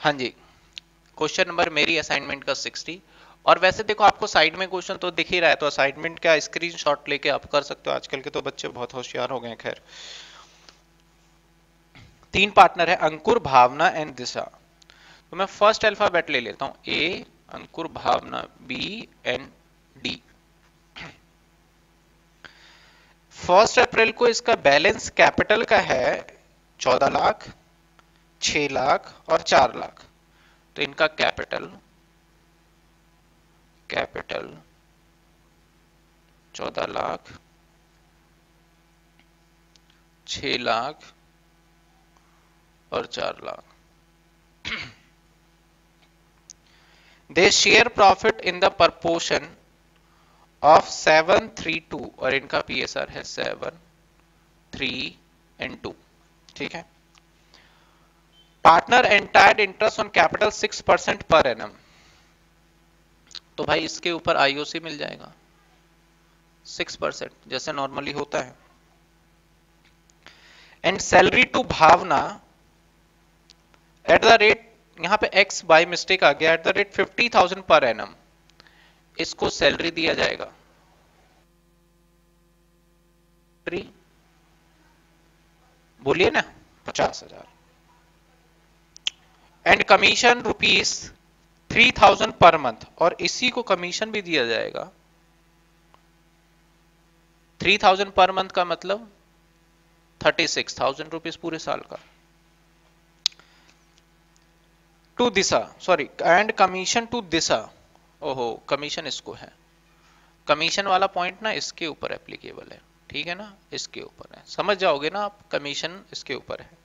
हाँ जी, question number मेरी असाइनमेंट का 60। और वैसे देखो आपको साइड में क्वेश्चन तो दिख ही रहा है, तो असाइनमेंट का स्क्रीनशॉट लेके आप कर सकते हो। आजकल के तो बच्चे बहुत होशियार हो गए हैं। खैर, 3 पार्टनर है, अंकुर, भावना एंड दिशा। तो मैं फर्स्ट अल्फाबेट ले लेता हूं, A, Ankur, Bhavna, B and D. 1 अप्रैल को इसका बैलेंस कैपिटल का है 14 लाख, 6 लाख और 4 लाख। तो इनका कैपिटल कैपिटल 14 लाख, 6 लाख और 4 lakh. They share profit in the proportion of 7-3-2, और इनका पीएसआर है 7-3-2। ठीक है। Partner entitled interest on capital 6% per annum. तो भाई इसके ऊपर आईओसी मिल जाएगा 6%, जैसे नॉर्मली होता है। And salary to Bhavna at the rate, यहां पे एक्स बाय मिस्टेक आ गया, eight the rate 50,000 per annum. इसको सैलरी दिया जाएगा, बोलिए ना, 50,000। एंड कमीशन ₹3,000 पर मंथ, और इसी को कमीशन भी दिया जाएगा। 3,000 पर मंथ का मतलब 36,000 रुपीज पूरे साल का। To Disha, sorry, and commission to Disha. ओहो, कमीशन इसको है। कमीशन वाला पॉइंट ना इसके ऊपर एप्लीकेबल है, ठीक है ना, इसके ऊपर है, समझ जाओगे ना आप, कमीशन इसके ऊपर है।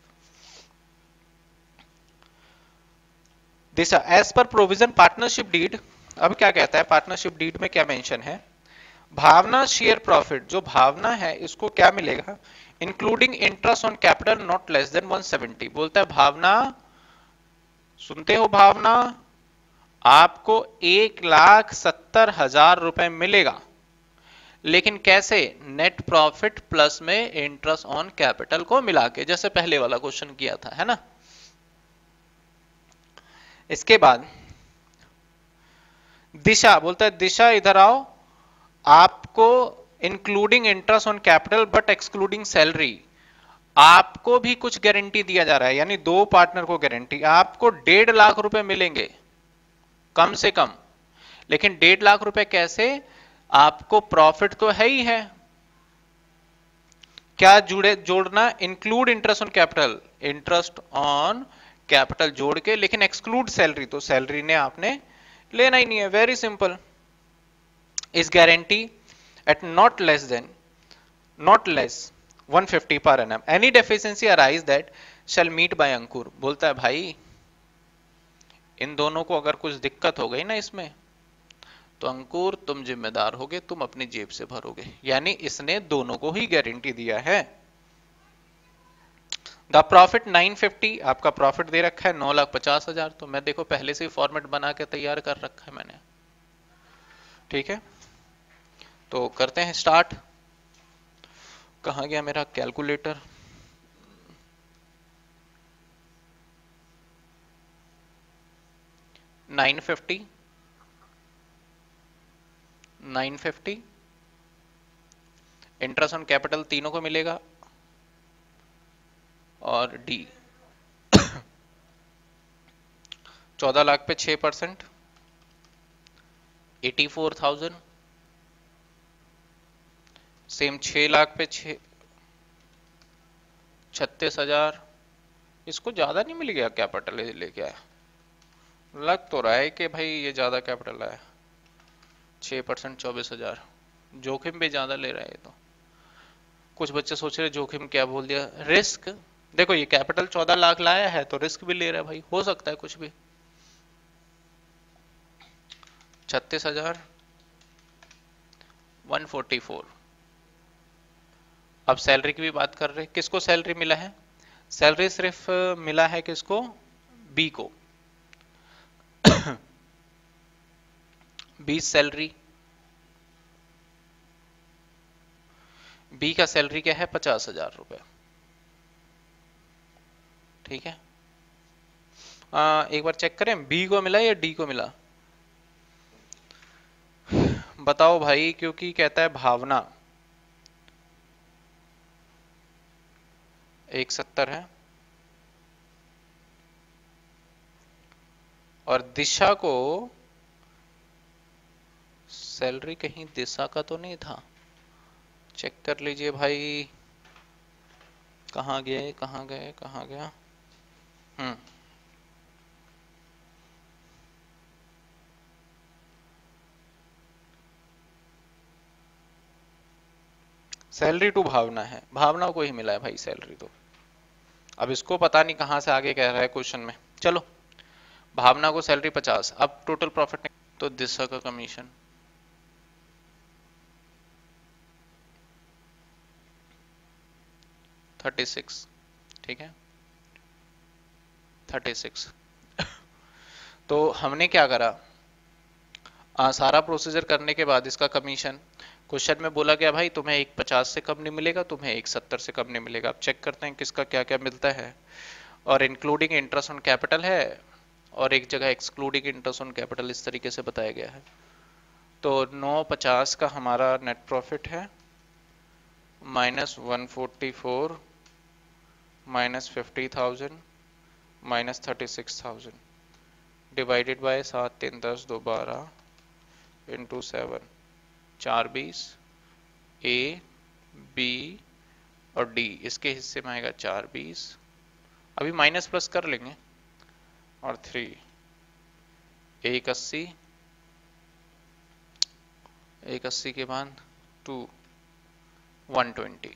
Disha, as per provision partnership deed. अब क्या कहता है पार्टनरशिप डीड में, क्या मेंशन है? भावना शेयर प्रॉफिट, जो भावना है इसको क्या मिलेगा, including interest on capital not less than 170। बोलता है भावना, सुनते हो भावना, आपको 1,70,000 रुपए मिलेगा, लेकिन कैसे? नेट प्रॉफिट प्लस में इंटरेस्ट ऑन कैपिटल को मिला के, जैसे पहले वाला क्वेश्चन किया था, है ना। इसके बाद दिशा, बोलता है दिशा इधर आओ, आपको including interest on capital but excluding salary, आपको भी कुछ गारंटी दिया जा रहा है, यानी 2 पार्टनर को गारंटी, आपको 1.5 लाख रुपए मिलेंगे कम से कम। लेकिन 1.5 लाख रुपए कैसे? आपको प्रॉफिट तो है ही है, क्या जुड़े जोड़ना, include interest on capital, interest on capital जोड़ के, लेकिन एक्सक्लूड सैलरी, तो सैलरी ने आपने लेना ही नहीं है, very simple. Is guarantee at not less 150 per annum, any deficiency arise that shall meet by Ankur. बोलता है भाई इन दोनों को अगर कुछ दिक्कत हो गई ना इसमें, तो अंकुर तुम जिम्मेदार होगे, तुम अपनी जेब से भरोगे, यानी इसने दोनों को ही गारंटी दिया है। द प्रॉफिट 950, आपका प्रॉफिट दे रखा है 9,50,000। तो मैं देखो पहले से ही फॉर्मेट बना के तैयार कर रखा है मैंने, ठीक है। तो करते हैं स्टार्ट। कहां गया मेरा calculator? Nine fifty interest on capital तीनों को मिलेगा, और डी 14 लाख पे 6%, 84,000। सेम 6 लाख पे 36,000। इसको ज्यादा नहीं मिल गया कैपिटल लेके आया, लग तो रहा है कि भाई ये ज्यादा कैपिटल आया, 6%, 24,000। जोखिम भी ज्यादा ले रहा है तो। कुछ बच्चे सोच रहे जोखिम क्या बोल दिया, रिस्क। देखो ये कैपिटल 14 लाख लाया है तो रिस्क भी ले रहा है भाई, हो सकता है कुछ भी। 36,000, 144। अब सैलरी की भी बात कर रहे, किसको सैलरी मिला है? सैलरी सिर्फ मिला है किसको? बी को। 20 सैलरी, बी का सैलरी क्या है? 50,000 रुपए, ठीक है। एक बार चेक करें, बी को मिला या डी को मिला, बताओ भाई, क्योंकि कहता है भावना 170 है और दिशा को, सैलरी कहीं दिशा का तो नहीं था, चेक कर लीजिए भाई, कहाँ गए कहाँ गए कहाँ गया। सैलरी टू भावना है, भावना को ही मिला है भाई सैलरी तो। अब इसको पता नहीं कहां से आगे कह रहा है क्वेश्चन में। चलो, भावना को सैलरी 50, अब टोटल प्रॉफिट तो दिशा का कमीशन 36, ठीक है 36। तो हमने क्या करा, सारा प्रोसीजर करने के बाद इसका कमीशन, क्वेश्चन में बोला गया भाई तुम्हें 150 से कम नहीं मिलेगा, तुम्हें 170 से कम नहीं मिलेगा। अब चेक करते हैं किसका क्या क्या मिलता है। और इंक्लूडिंग इंटरेस्ट ऑन कैपिटल है और एक जगह एक्सक्लूडिंग इंटरेस्ट ऑन कैपिटल, इस तरीके से बताया गया है। तो 950 का हमारा नेट प्रॉफिट है, minus 144 minus 50,000 minus 36,000 divided by 7 3 10 2 12 into 7 4 20, A B और डी इसके हिस्से में आएगा 4 20, अभी माइनस प्लस कर लेंगे, और 3 1 80, 1 80 के बाद 2 120,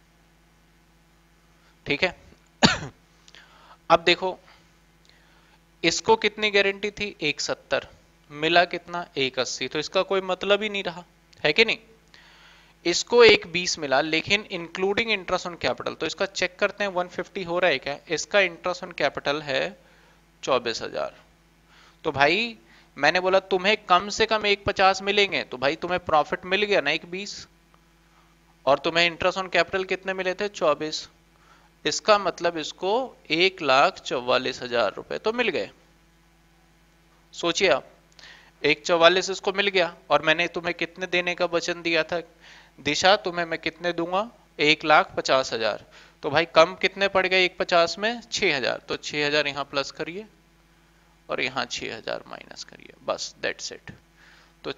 ठीक है। अब देखो इसको कितनी गारंटी थी, 170, मिला कितना 180, तो इसका कोई मतलब ही नहीं रहा, है कि नहीं। इसको 120 मिला लेकिन इंक्लूडिंग इंटरेस्ट ऑन कैपिटल, तो इसका चेक करते हैं 150 हो रहा है क्या, इसका इंटरेस्ट ऑन कैपिटल है 24,000। तो भाई मैंने बोला तुम्हें कम से कम 150 मिलेंगे, तो भाई तुम्हें प्रॉफिट मिल गया ना 120, और तुम्हें इंटरेस्ट ऑन कैपिटल कितने मिले थे 24, इसका मतलब इसको 1,44,000 रुपए तो मिल गए। सोचिए आप, 144 इसको मिल गया, और मैंने तुम्हें कितने देने का वचन दिया था, दिशा तुम्हें मैं कितने दूंगा 1,50,000, तो भाई कम कितने पड़ गए 150 में 6,000, तो 6,000 यहां प्लस करिए और यहां 6,000 माइनस करिए, बस दैट्स इट। तो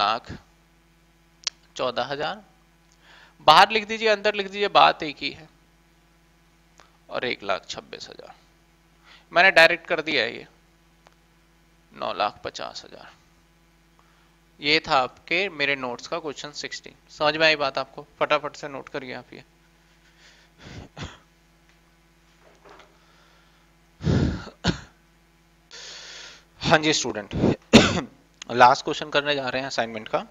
4,14,000 बाहर लिख दीजिए, अंदर लिख दीजिए, बात एक ही है, और 1,26,000 मैंने डायरेक्ट कर दिया है, ये 9,50,000। ये था आपके मेरे नोट्स का क्वेश्चन 16। समझ में आई बात आपको, फटाफट से नोट करिए आप ये। हाँ जी स्टूडेंट, लास्ट क्वेश्चन करने जा रहे हैं असाइनमेंट का।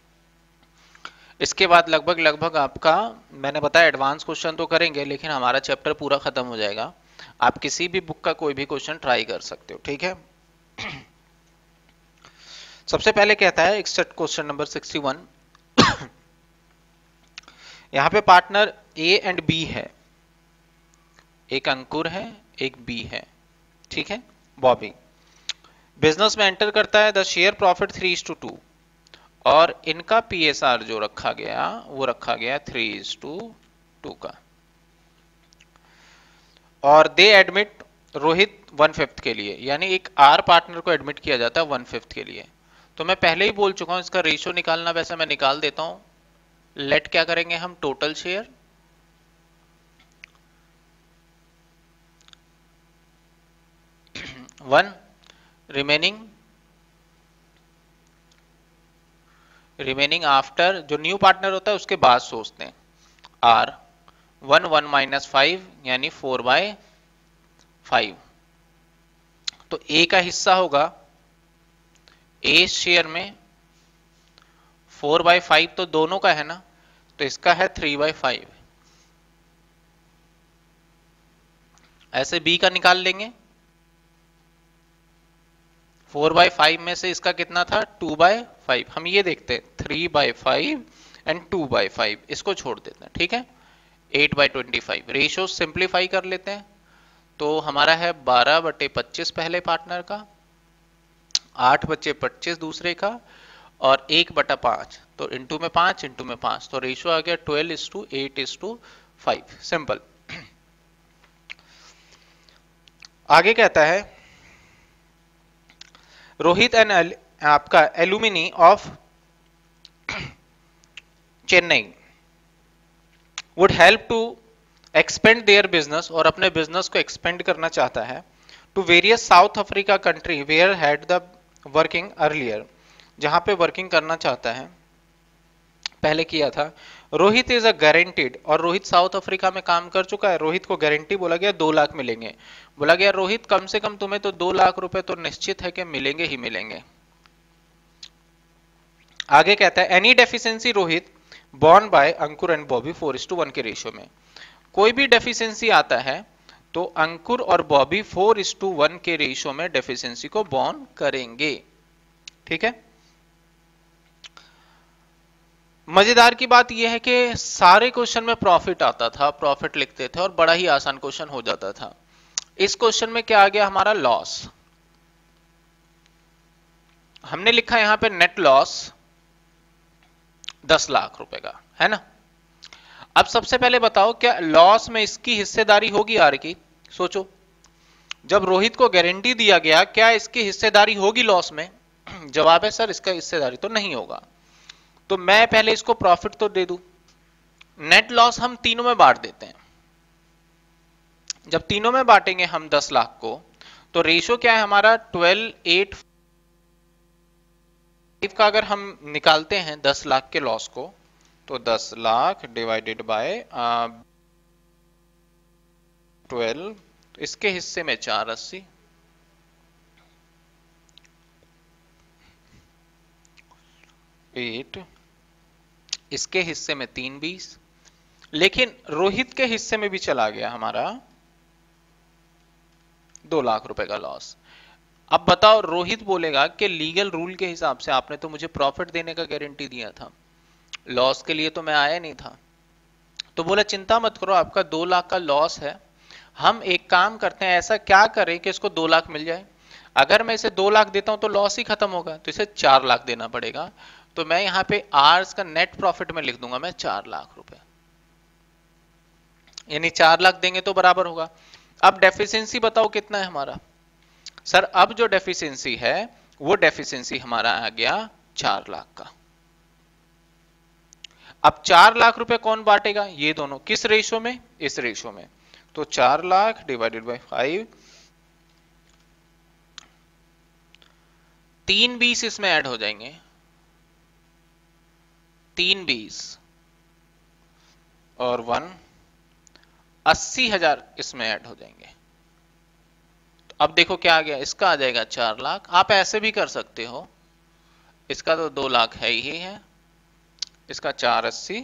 इसके बाद लगभग आपका, मैंने बताया एडवांस क्वेश्चन तो करेंगे लेकिन हमारा चैप्टर पूरा खत्म हो जाएगा। आप किसी भी बुक का कोई भी क्वेश्चन ट्राई कर सकते हो, ठीक है। सबसे पहले कहता है क्वेश्चन नंबर 61, यहां पे पार्टनर ए एंड बी है, एक अंकुर है एक बी है, ठीक है। बॉबी बिजनेस में एंटर करता है, द शेयर प्रॉफिट 3:2, और इनका पीएसआर जो रखा गया वो रखा गया 3:2 का, और दे एडमिट रोहित 1/5 के लिए, यानी एक आर पार्टनर को एडमिट किया जाता है 1/5 के लिए। तो मैं पहले ही बोल चुका हूं इसका रेशियो निकालना, वैसे मैं निकाल देता हूं। लेट क्या करेंगे हम, total share one, remaining after, जो न्यू पार्टनर होता है उसके बाद सोचते हैं, आर 1 माइनस 5 यानी 4/5। तो ए का हिस्सा होगा, ए शेयर में 4/5 तो दोनों का है ना, तो इसका है 3/5। ऐसे बी का निकाल लेंगे, 4/5 में से इसका कितना था 2/5, हम ये देखते हैं 3/5 एंड 2/5, इसको छोड़ देते हैं, ठीक है। 8/25 रेशियो सिंप्लीफाई कर लेते हैं, तो हमारा है 12/25 पहले पार्टनर का, 8/25 दूसरे का, और 1/5, तो इंटू में 5 इंटू में 5, तो रेशियो आ गया 12:8:5। सिंपल। आगे कहता है रोहित एंड आपका alumni of Chennai would help to expand their business, और अपने बिजनेस को एक्सपेंड करना चाहता है, to various South Africa country where had the working earlier, जहां पे वर्किंग करना चाहता है, पहले किया था। रोहित इज अ गारंटीड, और रोहित साउथ अफ्रीका में काम कर चुका है, रोहित को गारंटी बोला गया 2 लाख मिलेंगे। बोला गया रोहित कम से कम तुम्हें तो 2 लाख रुपए तो निश्चित है कि मिलेंगे ही मिलेंगे। आगे कहता है any deficiency Rohit borne by Ankur and Bobby 4:1 के रेशियो में, कोई भी डेफिशिएंसी आता है तो अंकुर और बॉबी 4:1 के रेशियो में डेफिशिएंसी को बॉर्न करेंगे। ठीक है। मजेदार की बात यह है कि सारे क्वेश्चन में प्रॉफिट आता था, प्रॉफिट लिखते थे और बड़ा ही आसान क्वेश्चन हो जाता था। इस क्वेश्चन में क्या आ गया हमारा लॉस, हमने लिखा यहां पे नेट लॉस 10 लाख रुपए का, है ना। अब सबसे पहले बताओ क्या लॉस में इसकी हिस्सेदारी होगी आर की, सोचो। जब रोहित को गारंटी दिया गया क्या इसकी हिस्सेदारी होगी लॉस में, जवाब है सर इसका हिस्सेदारी तो नहीं होगा। तो मैं पहले इसको प्रॉफिट तो दे दूं, नेट लॉस हम तीनों में बांट देते हैं। जब तीनों में बांटेंगे हम 10 लाख को, तो रेशियो क्या है हमारा 12:8 का अगर हम निकालते हैं 10 लाख के लॉस को, तो 10 लाख डिवाइडेड बाय 12, तो इसके हिस्से में 480, इसके हिस्से में 320, लेकिन रोहित के हिस्से में भी चला गया हमारा 2 लाख रुपए का लॉस। अब बताओ रोहित बोलेगा कि लीगल रूल के हिसाब से आपने तो मुझे प्रॉफिट देने का गारंटी दिया था, लॉस के लिए तो मैं आया नहीं था। तो बोला चिंता मत करो आपका 2 लाख का लॉस है, हम एक काम करते हैं ऐसा क्या करें कि इसको 2 लाख मिल जाए। अगर मैं इसे 2 लाख देता हूं तो लॉस ही खत्म होगा, तो इसे 4 लाख देना पड़ेगा। तो मैं यहां पे आर्स का नेट प्रॉफिट में लिख दूंगा मैं 4 लाख रुपए, यानी 4 लाख देंगे तो बराबर होगा। अब डेफिशिएंसी बताओ कितना है हमारा, सर अब जो डेफिशिएंसी है वो डेफिशिएंसी हमारा आ गया 4 लाख का। अब 4 लाख रुपए कौन बांटेगा, ये दोनों, किस रेशो में, इस रेशो में। तो 4 लाख डिवाइडेड बाय 5, 3 20 इसमें ऐड हो जाएंगे, 3 20 और 1 80,000 इसमें ऐड हो जाएंगे। तो अब देखो क्या आ गया, इसका आ जाएगा 4 लाख। आप ऐसे भी कर सकते हो, इसका तो 2 लाख है ही है, इसका 480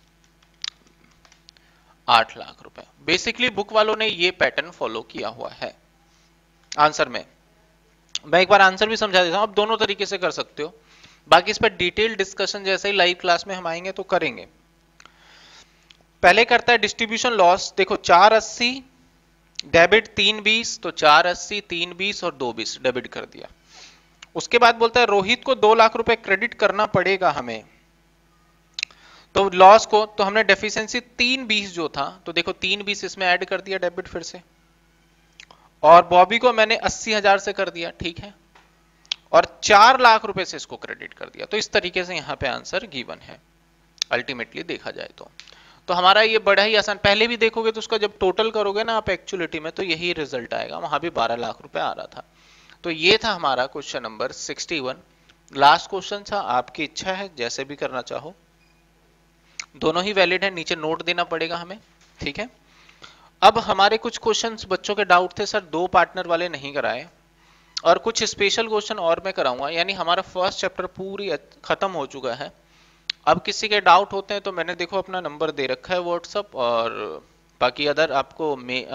8 लाख रुपए। बेसिकली बुक वालों ने ये पैटर्न फॉलो किया हुआ है आंसर में। मैं एक बार आंसर भी समझा देता हूं, आप दोनों तरीके से कर सकते हो, बाकी इस पर डिटेल डिस्कशन जैसे ही लाइव क्लास में हम आएंगे तो करेंगे। पहले करता है डिस्ट्रीब्यूशन लॉस, देखो 480 डेबिट 320, तो 480 320 और 220 डेबिट कर दिया। उसके बाद बोलता है रोहित को 2 लाख रुपए क्रेडिट करना पड़ेगा हमें, तो लॉस को, तो हमने डेफिशिएंसी 320 जो था, तो देखो 320 इसमें ऐड कर दिया डेबिट फिर से, और बॉबी को मैंने 80,000 से कर दिया, ठीक है, और 4 लाख रुपए से इसको क्रेडिट कर दिया। तो इस तरीके से यहां पे आंसर गिवन है अल्टीमेटली देखा जाए तो हमारा ये बड़ा ही आसान, पहले भी देखोगे तो उसका जब टोटल करोगे ना आप एक्चुअलिटी में, तो यही रिजल्ट आएगा, वहां भी 12 लाख रुपए आ रहा था। तो ये था हमारा क्वेश्चन नंबर 61, लास्ट क्वेश्चन था, आपकी इच्छा है जैसे भी करना चाहो, दोनों ही वैलिड है, नीचे नोट देना पड़ेगा हमें, ठीक है। अब हमारे कुछ क्वेश्चंस बच्चों के डाउट थे सर 2 पार्टनर वाले नहीं कराए, और कुछ स्पेशल क्वेश्चन और मैं कराऊंगा, यानी हमारा फर्स्ट चैप्टर पूरी खत्म हो चुका है। अब किसी के डाउट होते हैं तो मैंने देखो अपना नंबर दे रखा है व्हाट्सअप, और बाकी अदर आपको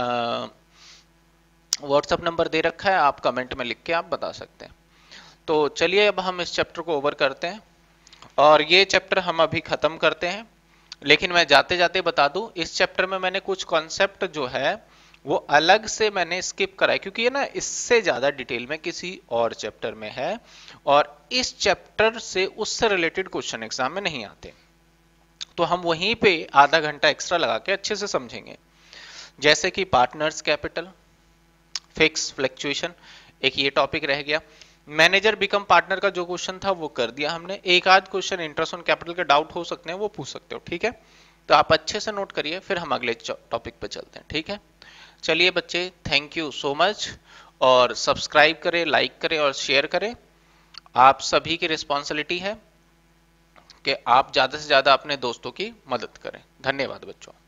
व्हाट्सअप नंबर दे रखा है, आप कमेंट में लिख के आप बता सकते हैं। तो चलिए अब हम इस चैप्टर को ओवर करते हैं, और ये चैप्टर हम अभी खत्म करते हैं। लेकिन मैं जाते जाते बता दूं, इस चैप्टर में मैंने कुछ कॉन्सेप्ट जो है वो अलग से मैंने स्किप करा है क्योंकि ये ना इससे ज्यादा डिटेल में किसी और चैप्टर में है और इस चैप्टर से उससे रिलेटेड क्वेश्चन एग्जाम में नहीं आते, तो हम वहीं पे आधा घंटा एक्स्ट्रा लगा के अच्छे से समझेंगे। जैसे कि पार्टनर्स कैपिटल, फिक्स फ्लक्चुएशन, एक ये टॉपिक रह गया। मैनेजर बिकम पार्टनर का जो क्वेश्चन था वो कर दिया हमने। एक आध क्वेश्चन इंटरेस्ट ऑन कैपिटल के डाउट हो सकते हैं, वो पूछ सकते हो, ठीक है। तो आप अच्छे से नोट करिए, फिर हम अगले टॉपिक पे चलते हैं, ठीक है। चलिए बच्चे, थैंक यू सो मच, और सब्सक्राइब करें, लाइक करें और शेयर करें। आप सभी की रिस्पॉन्सिबिलिटी है कि आप ज्यादा से ज्यादा अपने दोस्तों की मदद करें। धन्यवाद बच्चों।